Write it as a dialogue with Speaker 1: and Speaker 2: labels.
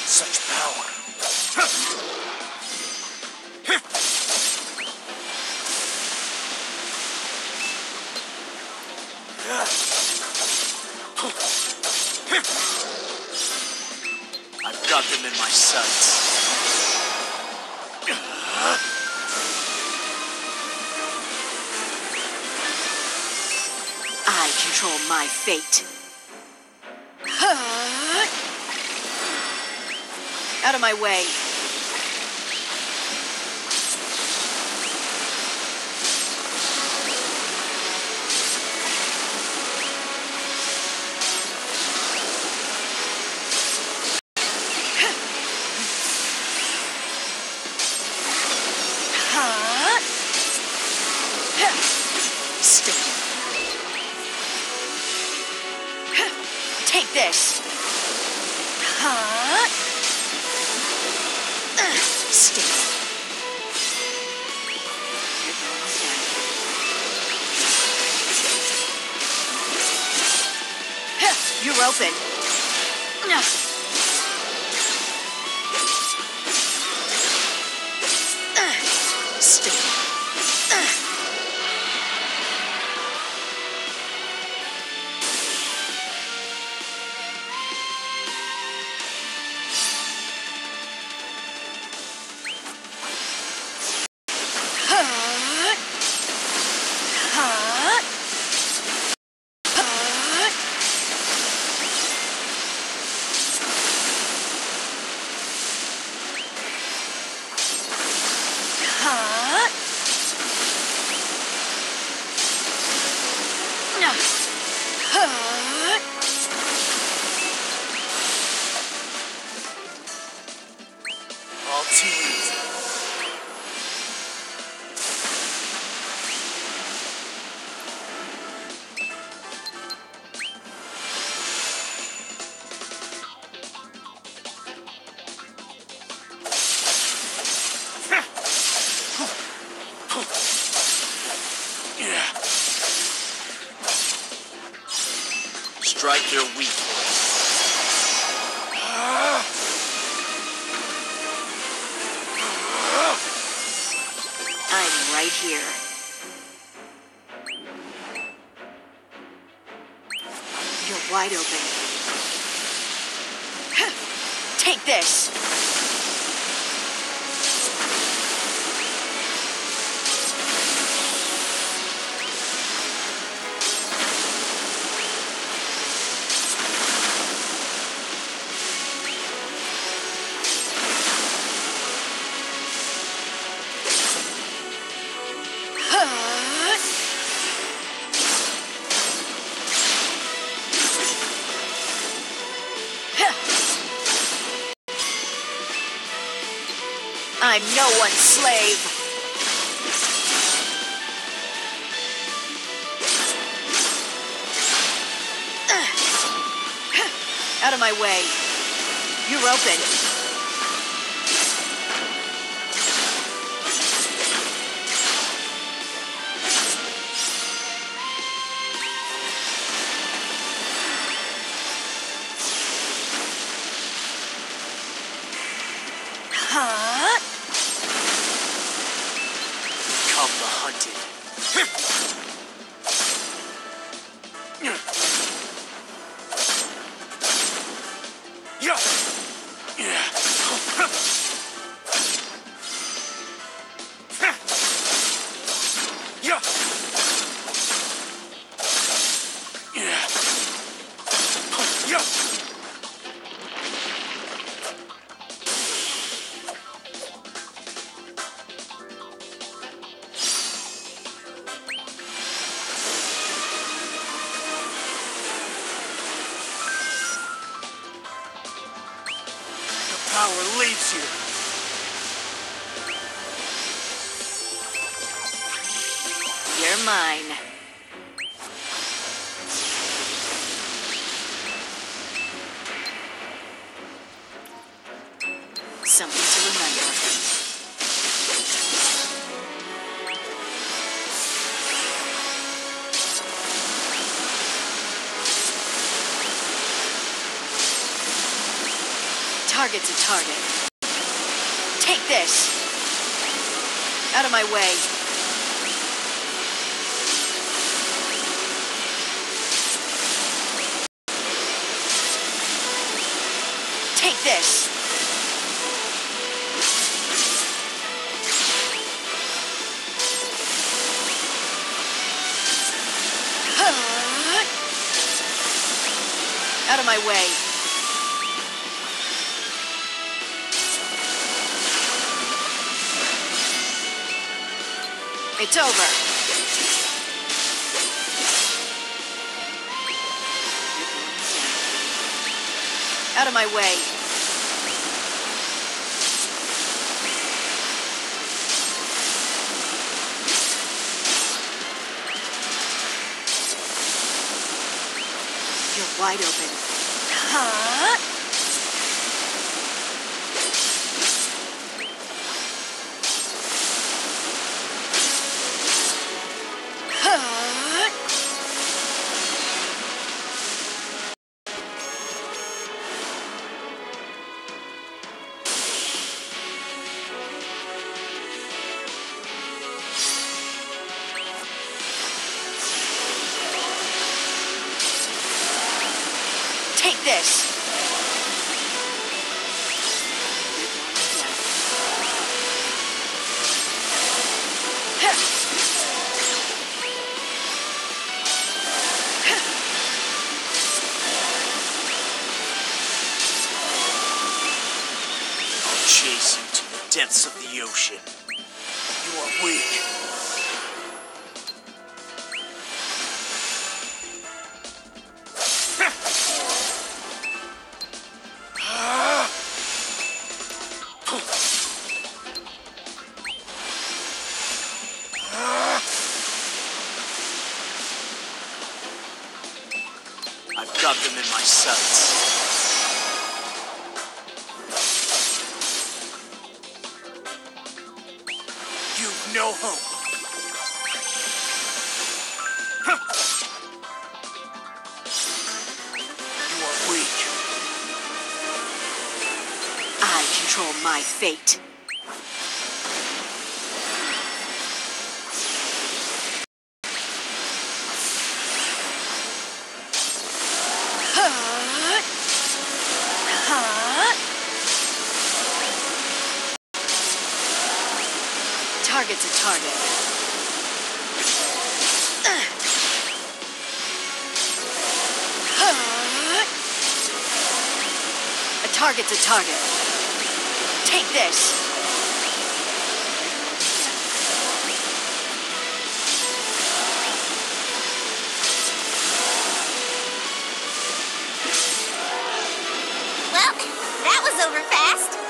Speaker 1: Such power. I've got them in my sights.
Speaker 2: I control my fate. Out of my way. Take this. Stick. You're open. Stick.
Speaker 1: All too easy. Strike their weak points.
Speaker 2: I'm right here. You're wide open. Take this. I'm no one's slave. Out of my way. You're open.
Speaker 1: Become the hunted. Power leaves you.
Speaker 2: You're mine. Something to remember. target's a target. Take this. Out of my way. Take this. Out of my way. It's over. Out of my way. You're wide open. Huh? Take this.
Speaker 1: I'll chase you to the depths of the ocean. You are weak. I've got them in my sights. You've no hope. You are weak.
Speaker 2: I control my fate. Target's a target. A target's a target. Take this.
Speaker 3: Well, that was over fast.